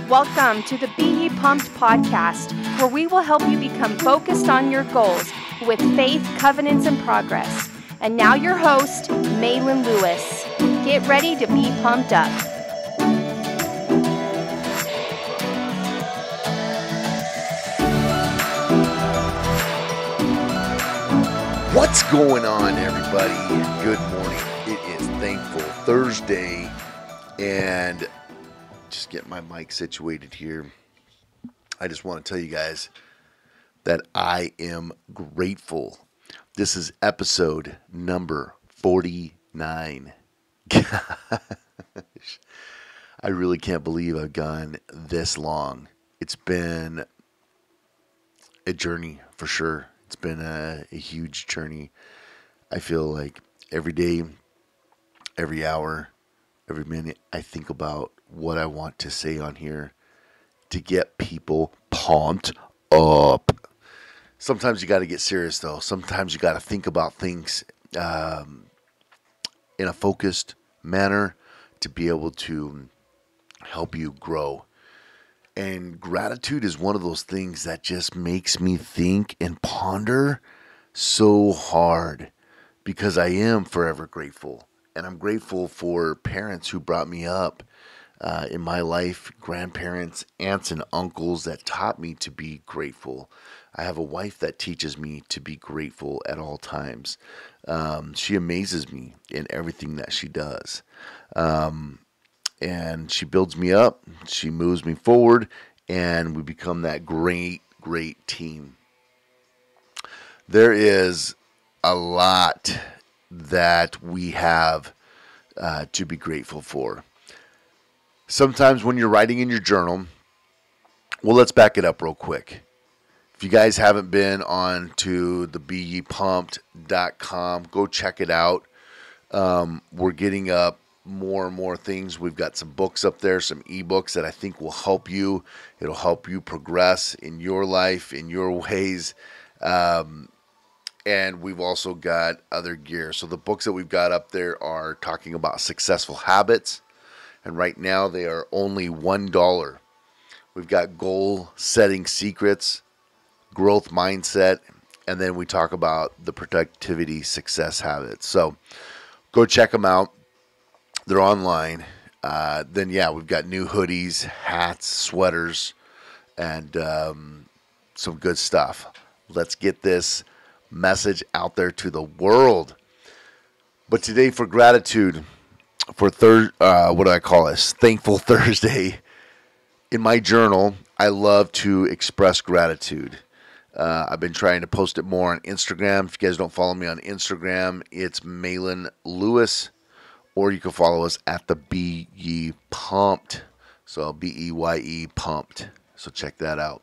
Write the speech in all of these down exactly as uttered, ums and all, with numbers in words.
Welcome to the Be Ye Pumped podcast, where we will help you become focused on your goals with faith, covenants, and progress. And now your host, Malin Lewis. Get ready to be pumped up. What's going on, everybody? Good morning. It is Thankful Thursday, and just getting my mic situated here. I just want to tell you guys that I am grateful. This is episode number forty-nine. Gosh, I really can't believe I've gone this long. It's been a journey for sure. It's been a, a huge journey. I feel like every day, every hour, every minute, I think about what I want to say on here to get people pumped up. Sometimes you got to get serious, though. Sometimes you got to think about things um, in a focused manner to be able to help you grow. And gratitude is one of those things that just makes me think and ponder so hard, because I am forever grateful. And I'm grateful for parents who brought me up uh, in my life, grandparents, aunts, and uncles that taught me to be grateful. I have a wife that teaches me to be grateful at all times. Um, she amazes me in everything that she does. Um, and she builds me up, she moves me forward, and we become that great, great team. There is a lot that we have uh, to be grateful for. Sometimes when you're writing in your journal, well, let's back it up real quick. If you guys haven't been on to the be ye pumped dot com, go check it out. Um, we're getting up more and more things. We've got some books up there, some ebooks that I think will help you. It'll help you progress in your life, in your ways. Um, and we've also got other gear. So the books that we've got up there are talking about successful habits. And right now they are only one dollar. We've got goal setting secrets, growth mindset, and then we talk about the productivity success habits. So go check them out. They're online. Uh, then, yeah, we've got new hoodies, hats, sweaters, and um, some good stuff. Let's get this message out there to the world. But today, for gratitude, for third, uh, what do I call this? Thankful Thursday. In my journal, I love to express gratitude. Uh, I've been trying to post it more on Instagram. If you guys don't follow me on Instagram, it's Malin Lewis. Or you can follow us at the Be Ye Pumped. So B E Y E Pumped. So check that out.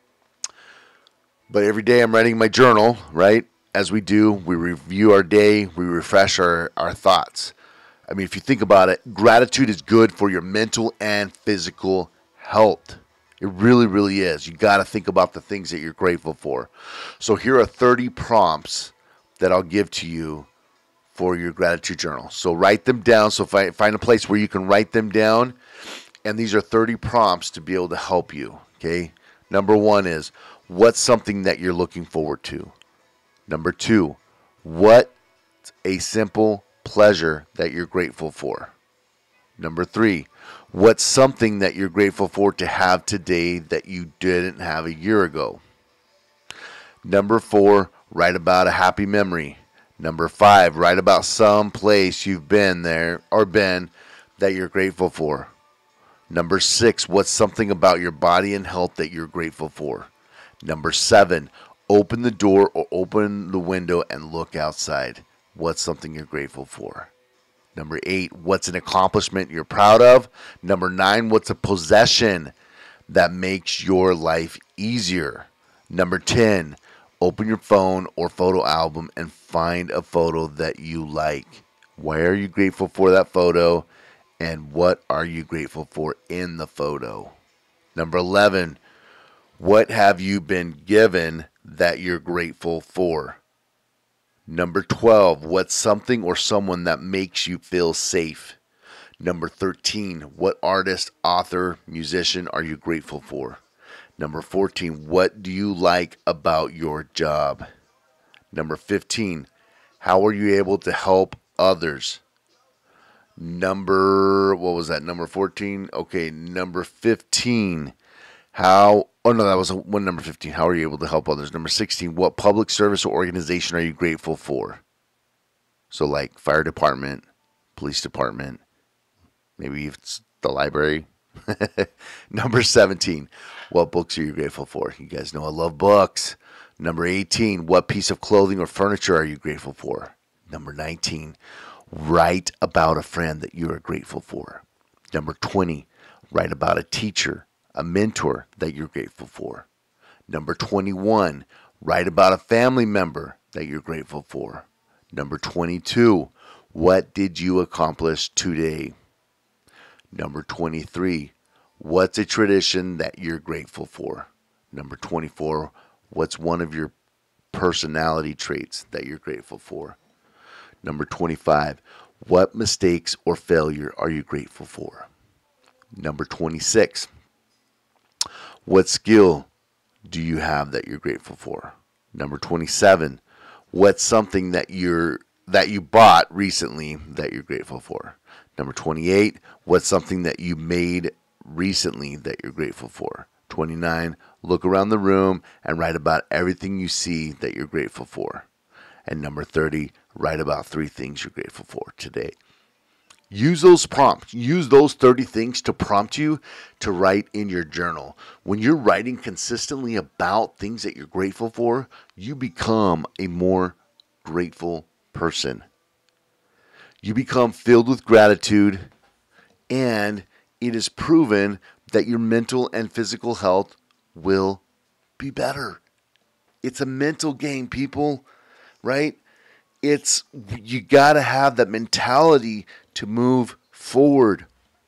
But every day I'm writing my journal, right? As we do, we review our day. We refresh our, our thoughts. I mean, if you think about it, gratitude is good for your mental and physical health. It really, really is. You got to think about the things that you're grateful for. So here are thirty prompts that I'll give to you for your gratitude journal. So write them down. So find, find a place where you can write them down. And these are thirty prompts to be able to help you. Okay. Number one is, what's something that you're looking forward to? Number two, what's a simple pleasure that you're grateful for? Number three, what's something that you're grateful for to have today that you didn't have a year ago? Number four, write about a happy memory. Number five, write about some place you've been there or been that you're grateful for. Number six, what's something about your body and health that you're grateful for? Number seven, open the door or open the window and look outside. What's something you're grateful for? Number eight, what's an accomplishment you're proud of? Number nine, what's a possession that makes your life easier? Number ten, open your phone or photo album and find a photo that you like. Why are you grateful for that photo? And what are you grateful for in the photo? Number eleven, what have you been given that you're grateful for? Number twelve, what's something or someone that makes you feel safe? Number thirteen, what artist, author, musician are you grateful for? Number fourteen, what do you like about your job? Number fifteen, how are you able to help others? Number, what was that? Number fourteen? Okay, number fifteen, how, oh no, that was one number fifteen. How are you able to help others? Number sixteen, what public service or organization are you grateful for? So like fire department, police department, maybe it's the library. Number seventeen, what books are you grateful for? You guys know I love books. Number eighteen, what piece of clothing or furniture are you grateful for? Number nineteen, write about a friend that you are grateful for. Number twenty, write about a teacher, a mentor that you're grateful for. Number twenty-one, write about a family member that you're grateful for. Number twenty-two, what did you accomplish today? Number twenty-three, what's a tradition that you're grateful for? Number twenty-four, what's one of your personality traits that you're grateful for? Number twenty-five, what mistakes or failure are you grateful for? Number twenty-six, what skill do you have that you're grateful for? Number twenty-seven, what's something that you're that you bought recently that you're grateful for? Number twenty-eight, what's something that you made recently that you're grateful for? twenty-nine, look around the room and write about everything you see that you're grateful for. And number thirty, write about three things you're grateful for today. Use those prompts. Use those thirty things to prompt you to write in your journal. When you're writing consistently about things that you're grateful for, you become a more grateful person. You become filled with gratitude, and it is proven that your mental and physical health will be better. It's a mental game, people, right? It's, you got to have that mentality to move forward.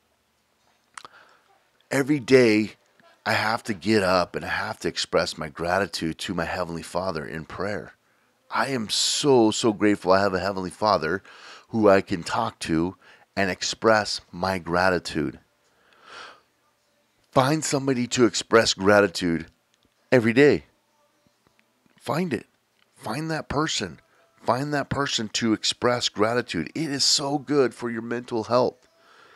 Every day, I have to get up and I have to express my gratitude to my Heavenly Father in prayer. I am so, so grateful I have a Heavenly Father who I can talk to and express my gratitude. Find somebody to express gratitude every day. Find it. Find that person. Find that person to express gratitude. It is so good for your mental health.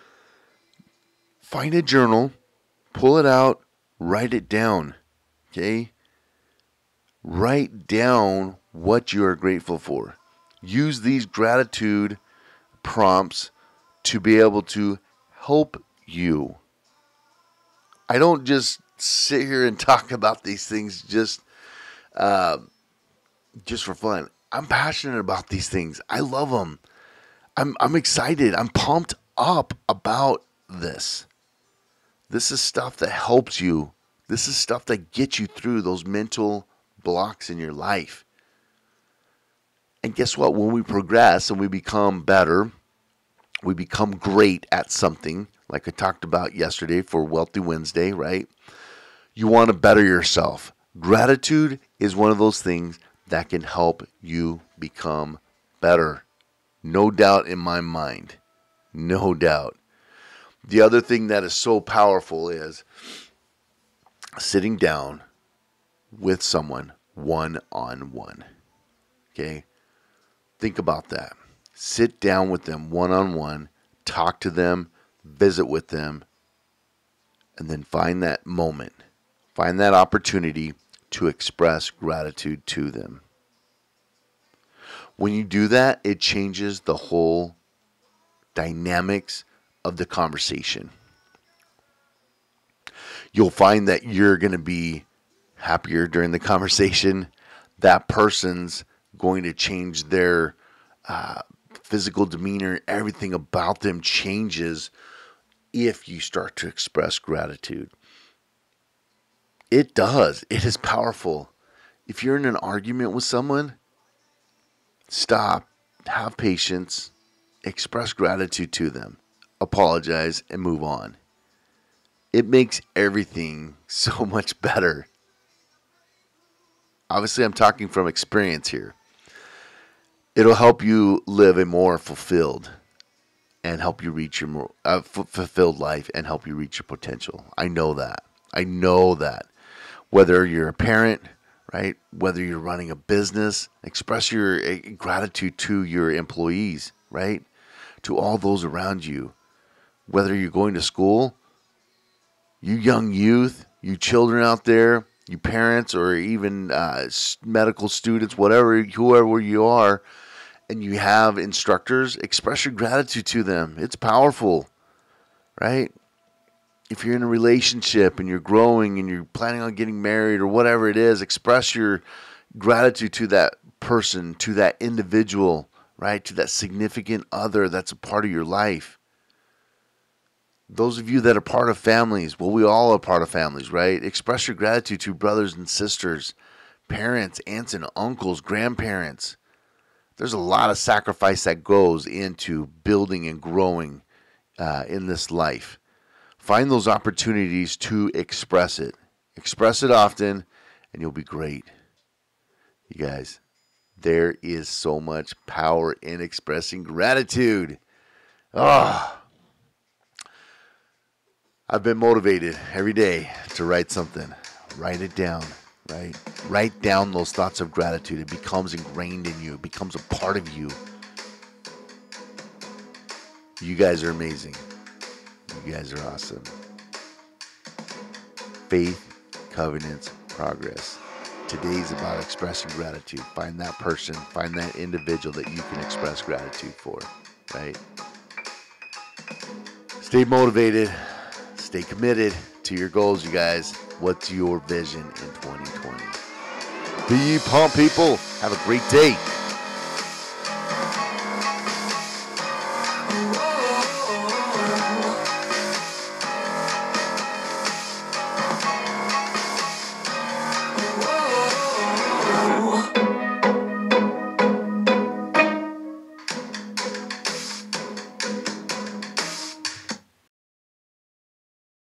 Find a journal, pull it out, write it down. Okay? Write down what you are grateful for. Use these gratitude prompts to be able to help you. I don't just sit here and talk about these things just, uh, just for fun. I'm passionate about these things. I love them. I'm I'm excited. I'm pumped up about this. This is stuff that helps you. This is stuff that gets you through those mental blocks in your life. And guess what? When we progress and we become better, we become great at something, like I talked about yesterday for Wealthy Wednesday, right? You want to better yourself. Gratitude is one of those things that can help you become better. No doubt in my mind. No doubt. The other thing that is so powerful is sitting down with someone one-on-one. Okay? Think about that. Sit down with them one-on-one, talk to them, visit with them, and then find that moment. Find that opportunity to express gratitude to them. When you do that, it changes the whole dynamics of the conversation. You'll find that you're going to be happier during the conversation. That person's going to change their uh, physical demeanor. Everything about them changes if you start to express gratitude. It does. It is powerful. If you're in an argument with someone, stop, have patience, express gratitude to them, apologize, and move on. It makes everything so much better. Obviously, I'm talking from experience here. It'll help you live a more fulfilled, and help you reach your more uh, f- fulfilled life and help you reach your potential. I know that. I know that. Whether you're a parent, right? Whether you're running a business, express your uh, gratitude to your employees, right? To all those around you. Whether you're going to school, you young youth, you children out there, you parents, or even uh, medical students, whatever, whoever you are, and you have instructors, express your gratitude to them. It's powerful, right? If you're in a relationship and you're growing and you're planning on getting married or whatever it is, express your gratitude to that person, to that individual, right? To that significant other that's a part of your life. Those of you that are part of families, well, we all are part of families, right? Express your gratitude to brothers and sisters, parents, aunts and uncles, grandparents. There's a lot of sacrifice that goes into building and growing uh, in this life. Find those opportunities to express it. Express it often, and you'll be great. You guys, there is so much power in expressing gratitude. Oh, I've been motivated every day to write something. Write it down, right? Write down those thoughts of gratitude. It becomes ingrained in you. It becomes a part of you. You guys are amazing. You guys are awesome. Faith, covenants, progress. Today's about expressing gratitude. Find that person, find that individual that you can express gratitude for, right? Stay motivated. Stay committed to your goals, you guys. What's your vision in twenty twenty? Be pumped, people. Have a great day.